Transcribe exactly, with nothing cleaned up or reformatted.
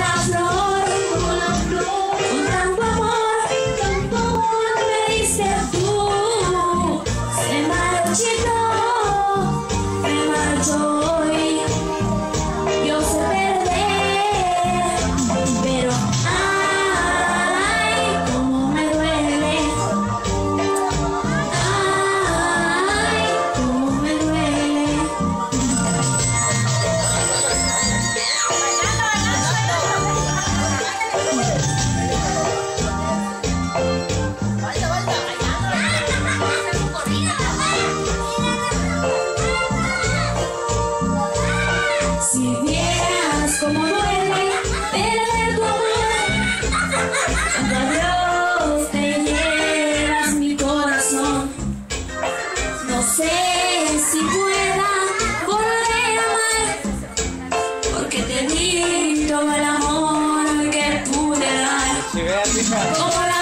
la flor, como la flor, con tanto amor, tanto amor me diste tú. Se marchitó, me marchó hoy. Yo sé perder, pero ay, cómo me duele. Ay, cómo me duele. Si vieras cómo duele perder tu amor, cuando a Dios te llevas mi corazón. No sé si pueda volver a amar, porque te di todo el amor que pude dar. Como la